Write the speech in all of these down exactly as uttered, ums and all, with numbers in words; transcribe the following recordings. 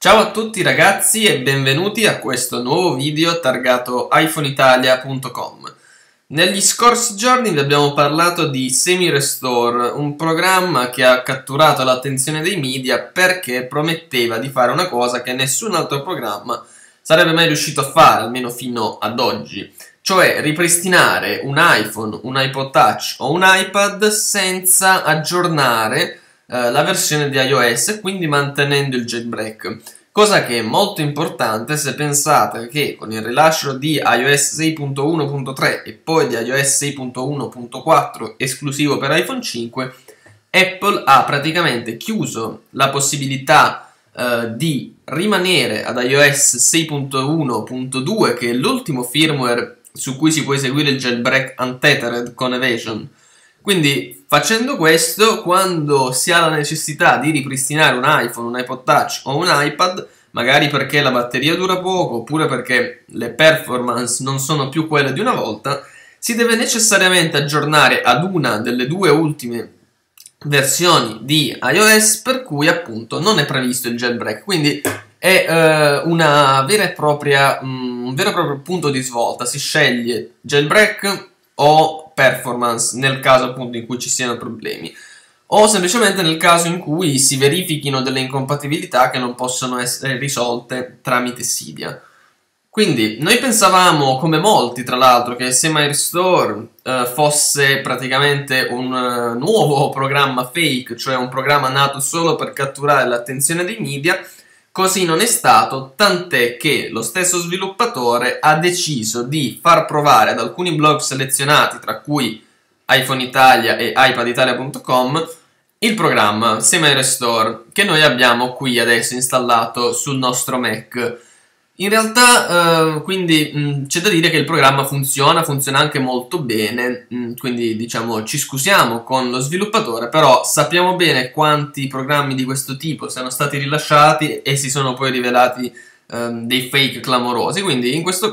Ciao a tutti ragazzi e benvenuti a questo nuovo video targato iPhone Italia punto com. Negli scorsi giorni vi abbiamo parlato di Semi-Restore, un programma che ha catturato l'attenzione dei media perché prometteva di fare una cosa che nessun altro programma sarebbe mai riuscito a fare, almeno fino ad oggi, cioè ripristinare un iPhone, un iPod Touch o un iPad senza aggiornare la versione di iOS, quindi mantenendo il jailbreak, cosa che è molto importante se pensate che con il rilascio di iOS sei punto uno punto tre e poi di iOS sei punto uno punto quattro esclusivo per iPhone cinque, Apple ha praticamente chiuso la possibilità eh, di rimanere ad iOS sei punto uno punto due, che è l'ultimo firmware su cui si può eseguire il jailbreak untethered con Evasion. Quindi facendo questo, quando si ha la necessità di ripristinare un iPhone, un iPod Touch o un iPad, magari perché la batteria dura poco oppure perché le performance non sono più quelle di una volta, si deve necessariamente aggiornare ad una delle due ultime versioni di iOS, per cui appunto non è previsto il jailbreak. Quindi è eh, una vera e propria, mh, un vero e proprio punto di svolta. Si sceglie jailbreak o performance nel caso appunto in cui ci siano problemi, o semplicemente nel caso in cui si verifichino delle incompatibilità che non possono essere risolte tramite Cydia. Quindi noi pensavamo, come molti tra l'altro, che Semi-Restore eh, fosse praticamente un uh, nuovo programma fake, cioè un programma nato solo per catturare l'attenzione dei media. Così non è stato, tant'è che lo stesso sviluppatore ha deciso di far provare ad alcuni blog selezionati, tra cui iPhone Italia e iPad Italia punto com, il programma Semi-Restore, che noi abbiamo qui adesso installato sul nostro Mac. In realtà, eh, quindi, c'è da dire che il programma funziona, funziona anche molto bene, mh, quindi diciamo ci scusiamo con lo sviluppatore, però sappiamo bene quanti programmi di questo tipo siano stati rilasciati e si sono poi rivelati eh, dei fake clamorosi, quindi in questo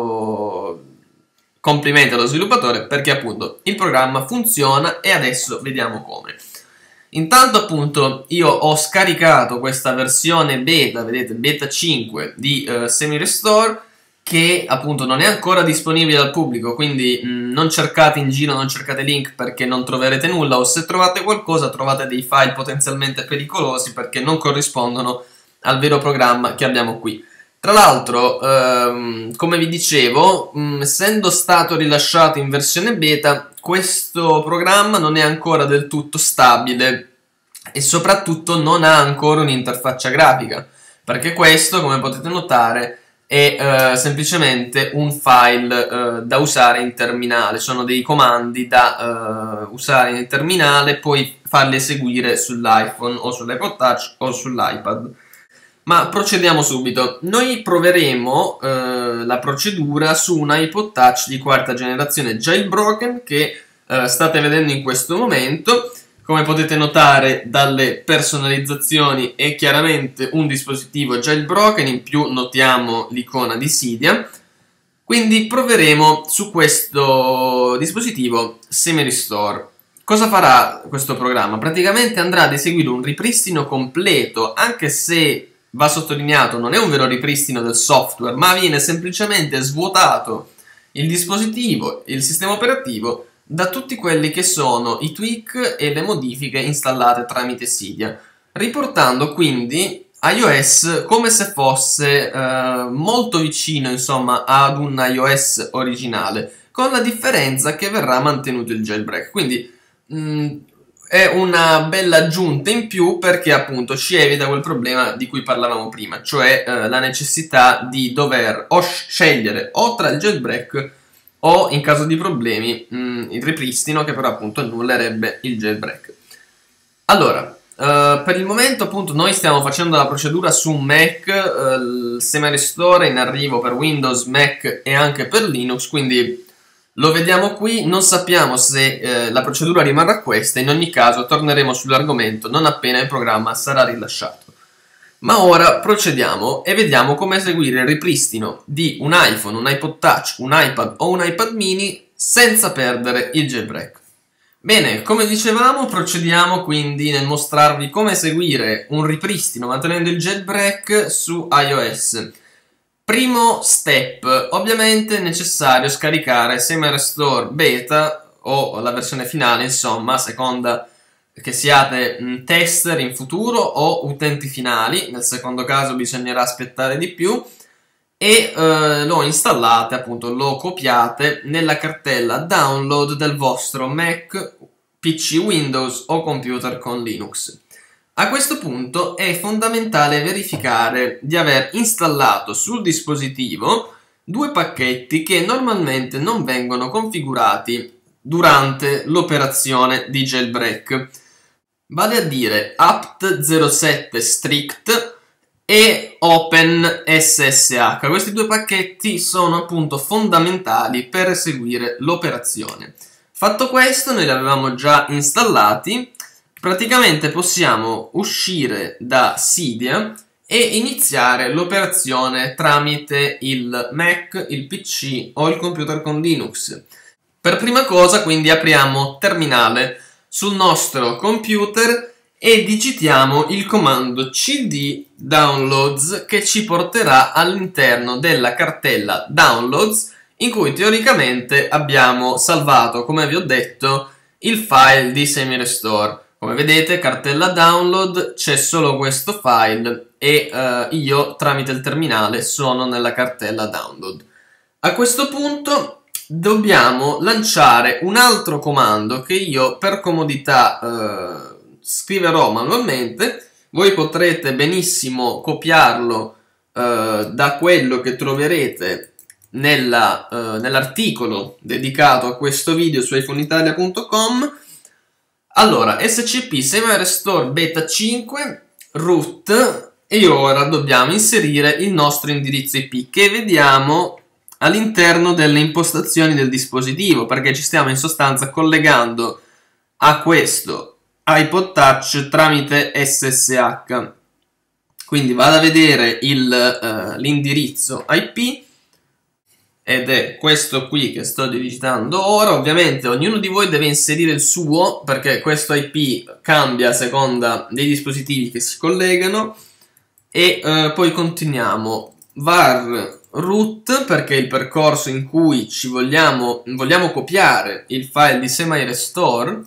caso complimenti allo sviluppatore perché appunto il programma funziona e adesso vediamo come. Intanto appunto io ho scaricato questa versione beta, vedete, beta cinque di uh, Semi-Restore, che appunto non è ancora disponibile al pubblico, quindi mh, non cercate in giro, non cercate link perché non troverete nulla, o se trovate qualcosa trovate dei file potenzialmente pericolosi perché non corrispondono al vero programma che abbiamo qui. Tra l'altro, ehm, come vi dicevo, mh, essendo stato rilasciato in versione beta, questo programma non è ancora del tutto stabile e soprattutto non ha ancora un'interfaccia grafica, perché questo, come potete notare, è eh, semplicemente un file eh, da usare in terminale, sono dei comandi da eh, usare in terminale e poi farli eseguire sull'iPhone o sull'iPod Touch o sull'iPad. Ma procediamo subito. Noi proveremo eh, la procedura su un iPod Touch di quarta generazione jailbroken che eh, state vedendo in questo momento. Come potete notare dalle personalizzazioni è chiaramente un dispositivo jailbroken, in più notiamo l'icona di Cydia. Quindi proveremo su questo dispositivo Semi-Restore. Cosa farà questo programma? Praticamente andrà ad eseguire un ripristino completo, anche se va sottolineato, non è un vero ripristino del software, ma viene semplicemente svuotato il dispositivo, il sistema operativo, da tutti quelli che sono i tweak e le modifiche installate tramite Cydia, riportando quindi iOS come se fosse eh, molto vicino, insomma, ad un iOS originale, con la differenza che verrà mantenuto il jailbreak. Quindi mh, è una bella aggiunta in più perché appunto ci evita quel problema di cui parlavamo prima, cioè eh, la necessità di dover o scegliere o tra il jailbreak o in caso di problemi mh, il ripristino, che però appunto annullerebbe il jailbreak. Allora, eh, per il momento appunto noi stiamo facendo la procedura su un Mac, eh, il Semi-Restore è in arrivo per Windows, Mac e anche per Linux, quindi lo vediamo qui. Non sappiamo se eh, la procedura rimarrà questa, in ogni caso torneremo sull'argomento non appena il programma sarà rilasciato. Ma ora procediamo e vediamo come eseguire il ripristino di un iPhone, un iPod Touch, un iPad o un iPad mini senza perdere il jailbreak. Bene, come dicevamo, procediamo quindi nel mostrarvi come eseguire un ripristino mantenendo il jailbreak su iOS. Primo step, ovviamente è necessario scaricare SemiRestore Beta o la versione finale, insomma, a seconda che siate tester in futuro o utenti finali. Nel secondo caso bisognerà aspettare di più. E eh, lo installate, appunto lo copiate nella cartella download del vostro Mac, P C Windows o computer con Linux. A questo punto è fondamentale verificare di aver installato sul dispositivo due pacchetti che normalmente non vengono configurati durante l'operazione di jailbreak, vale a dire apt zero sette strict e OpenSSH. Questi due pacchetti sono appunto fondamentali per eseguire l'operazione. Fatto questo, noi li avevamo già installati, praticamente possiamo uscire da Cydia e iniziare l'operazione tramite il Mac, il P C o il computer con Linux. Per prima cosa quindi apriamo Terminale sul nostro computer e digitiamo il comando cd downloads che ci porterà all'interno della cartella downloads in cui teoricamente abbiamo salvato, come vi ho detto, il file di SemiRestore. Come vedete, cartella download, c'è solo questo file e eh, io tramite il terminale sono nella cartella download. A questo punto dobbiamo lanciare un altro comando che io per comodità eh, scriverò manualmente. Voi potrete benissimo copiarlo eh, da quello che troverete nella, eh, nell'articolo dedicato a questo video su iphone italia punto com. Allora, scp SemiRestore Beta cinque root e ora dobbiamo inserire il nostro indirizzo I P che vediamo all'interno delle impostazioni del dispositivo, perché ci stiamo in sostanza collegando a questo iPod Touch tramite S S H. Quindi vado a vedere uh, l'indirizzo I P ed è questo qui che sto digitando ora. Ovviamente ognuno di voi deve inserire il suo, perché questo I P cambia a seconda dei dispositivi che si collegano. E uh, poi continuiamo var root, perché è il percorso in cui ci vogliamo, vogliamo copiare il file di SemiRestore.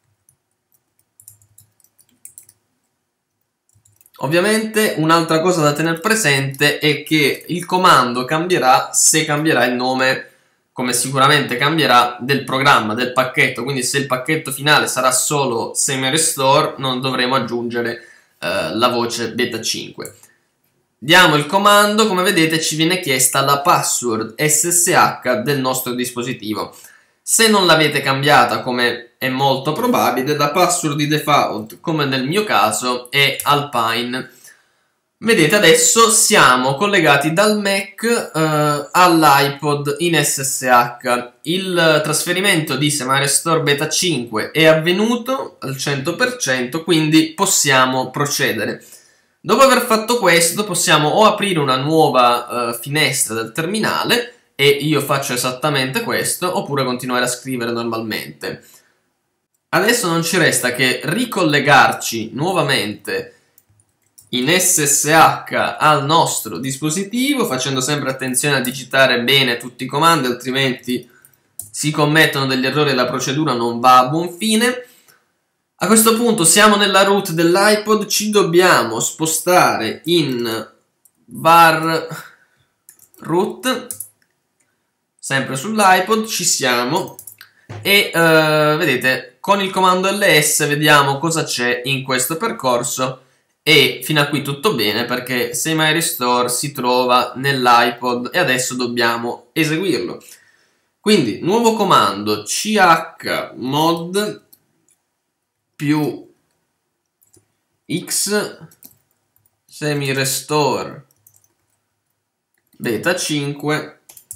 Ovviamente un'altra cosa da tenere presente è che il comando cambierà se cambierà il nome, come sicuramente cambierà, del programma, del pacchetto. Quindi se il pacchetto finale sarà solo SemiRestore non dovremo aggiungere eh, la voce Beta cinque. Diamo il comando, come vedete ci viene chiesta la password S S H del nostro dispositivo. Se non l'avete cambiata, come è molto probabile, la password di default, come nel mio caso, è Alpine. Vedete, adesso siamo collegati dal Mac eh, all'iPod in S S H. Il trasferimento di SemiRestore Beta cinque è avvenuto al cento per cento, quindi possiamo procedere. Dopo aver fatto questo, possiamo o aprire una nuova eh, finestra del terminale, e io faccio esattamente questo, oppure continuare a scrivere normalmente. Adesso non ci resta che ricollegarci nuovamente in S S H al nostro dispositivo, facendo sempre attenzione a digitare bene tutti i comandi, altrimenti si commettono degli errori e la procedura non va a buon fine. A questo punto siamo nella root dell'iPod, ci dobbiamo spostare in var root, sempre sull'iPod, ci siamo, e uh, vedete, con il comando ls vediamo cosa c'è in questo percorso, e fino a qui tutto bene, perché SemiRestore si trova nell'iPod e adesso dobbiamo eseguirlo. Quindi, nuovo comando chmod più x SemiRestore Beta cinque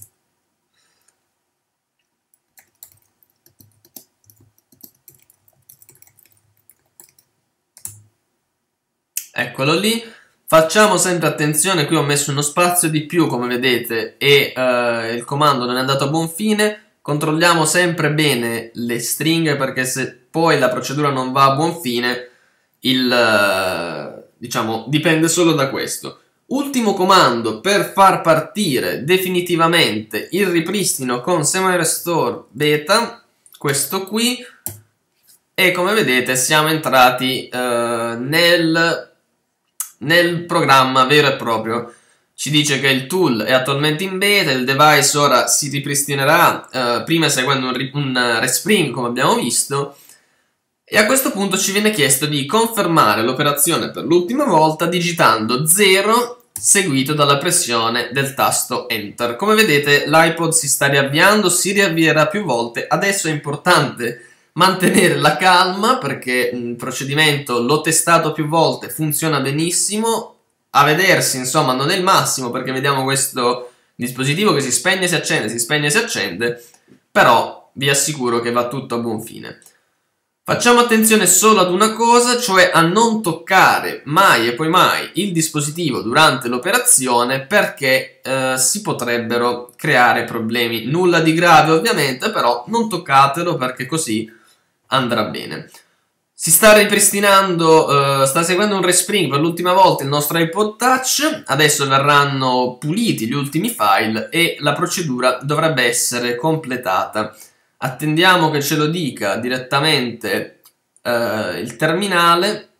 eccolo lì. Facciamo sempre attenzione, qui ho messo uno spazio di più come vedete e uh, il comando non è andato a buon fine. controlliamo sempre bene le stringhe, perché se poi la procedura non va a buon fine, il, diciamo, dipende solo da questo. Ultimo comando per far partire definitivamente il ripristino con SemiRestore Beta, questo qui, e come vedete siamo entrati eh, nel, nel programma vero e proprio. Ci dice che il tool è attualmente in beta, il device ora si ripristinerà, eh, prima seguendo un, un respring come abbiamo visto, e a questo punto ci viene chiesto di confermare l'operazione per l'ultima volta digitando zero seguito dalla pressione del tasto Enter. Come vedete l'iPod si sta riavviando, si riavvierà più volte. Adesso è importante mantenere la calma perché il procedimento l'ho testato più volte, funziona benissimo. A vedersi, insomma, non è il massimo perché vediamo questo dispositivo che si spegne, si accende, si spegne, si accende, però vi assicuro che va tutto a buon fine. Facciamo attenzione solo ad una cosa, cioè a non toccare mai e poi mai il dispositivo durante l'operazione perché eh, si potrebbero creare problemi. Nulla di grave ovviamente, però non toccatelo perché così andrà bene. Si sta ripristinando, uh, sta seguendo un respring per l'ultima volta il nostro iPod Touch, adesso verranno puliti gli ultimi file e la procedura dovrebbe essere completata. Attendiamo che ce lo dica direttamente uh, il terminale.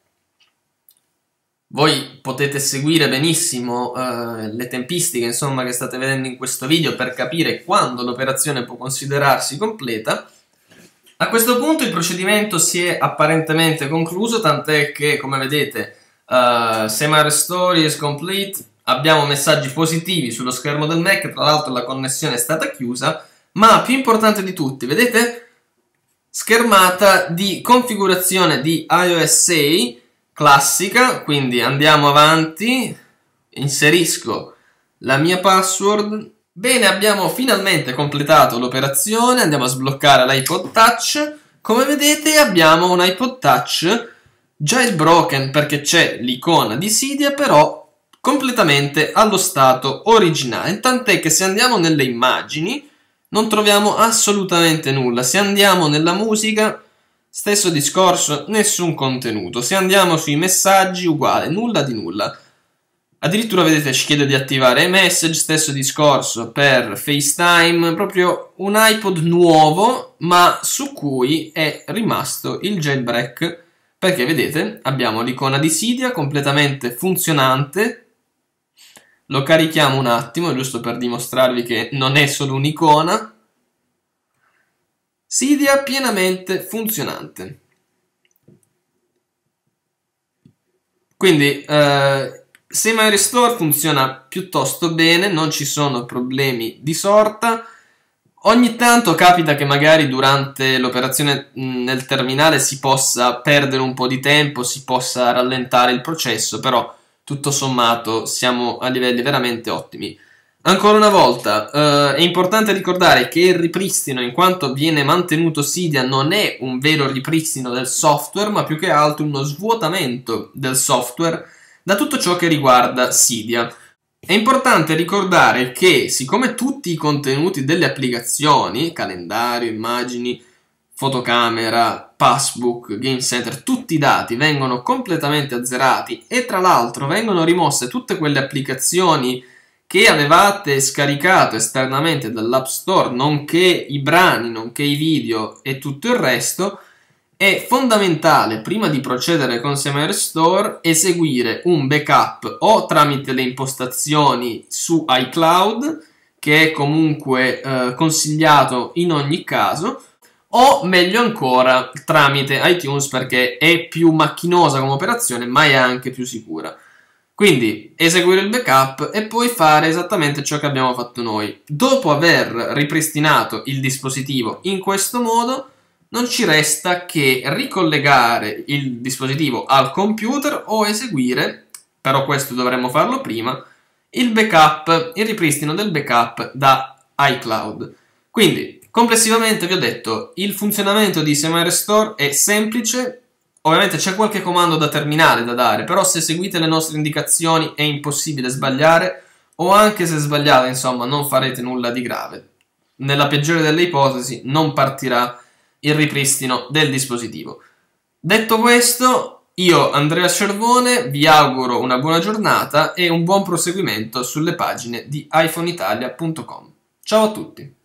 Voi potete seguire benissimo uh, le tempistiche, insomma, che state vedendo in questo video per capire quando l'operazione può considerarsi completa. A questo punto il procedimento si è apparentemente concluso, tant'è che, come vedete, uh, SemiRestore is complete, abbiamo messaggi positivi sullo schermo del Mac, tra l'altro la connessione è stata chiusa, ma più importante di tutti, vedete? Schermata di configurazione di iOS sei classica, quindi andiamo avanti, inserisco la mia password. Bene, abbiamo finalmente completato l'operazione, andiamo a sbloccare l'iPod Touch. Come vedete abbiamo un iPod Touch jailbroken perché c'è l'icona di Cydia, però completamente allo stato originale, tant'è che se andiamo nelle immagini non troviamo assolutamente nulla. Se andiamo nella musica, stesso discorso, nessun contenuto. Se andiamo sui messaggi, uguale, nulla di nulla. Addirittura vedete ci chiede di attivare iMessage, stesso discorso per FaceTime, proprio un iPod nuovo ma su cui è rimasto il jailbreak perché vedete abbiamo l'icona di Cydia completamente funzionante. Lo carichiamo un attimo giusto per dimostrarvi che non è solo un'icona. Cydia pienamente funzionante. Quindi eh, SemiRestore funziona piuttosto bene, non ci sono problemi di sorta. Ogni tanto capita che magari durante l'operazione nel terminale si possa perdere un po' di tempo, si possa rallentare il processo, però tutto sommato siamo a livelli veramente ottimi. Ancora una volta eh, è importante ricordare che il ripristino, in quanto viene mantenuto Cydia, non è un vero ripristino del software, ma più che altro uno svuotamento del software da tutto ciò che riguarda Cydia. È importante ricordare che, siccome tutti i contenuti delle applicazioni, calendario, immagini, fotocamera, passbook, game center, tutti i dati vengono completamente azzerati e tra l'altro vengono rimosse tutte quelle applicazioni che avevate scaricato esternamente dall'App Store, nonché i brani, nonché i video e tutto il resto, è fondamentale, prima di procedere con SemiRestore, eseguire un backup o tramite le impostazioni su iCloud, che è comunque eh, consigliato in ogni caso, o meglio ancora tramite iTunes perché è più macchinosa come operazione ma è anche più sicura. Quindi eseguire il backup e poi fare esattamente ciò che abbiamo fatto noi. Dopo aver ripristinato il dispositivo in questo modo, non ci resta che ricollegare il dispositivo al computer o eseguire, però questo dovremmo farlo prima, il backup, il ripristino del backup da iCloud. Quindi, complessivamente vi ho detto, il funzionamento di SemiRestore è semplice, ovviamente c'è qualche comando da terminale da dare, però se seguite le nostre indicazioni è impossibile sbagliare, o anche se sbagliate, insomma, non farete nulla di grave. nella peggiore delle ipotesi non partirà il ripristino del dispositivo. Detto questo, io, Andrea Cervone, vi auguro una buona giornata e un buon proseguimento sulle pagine di iPhone Italia punto com. Ciao a tutti!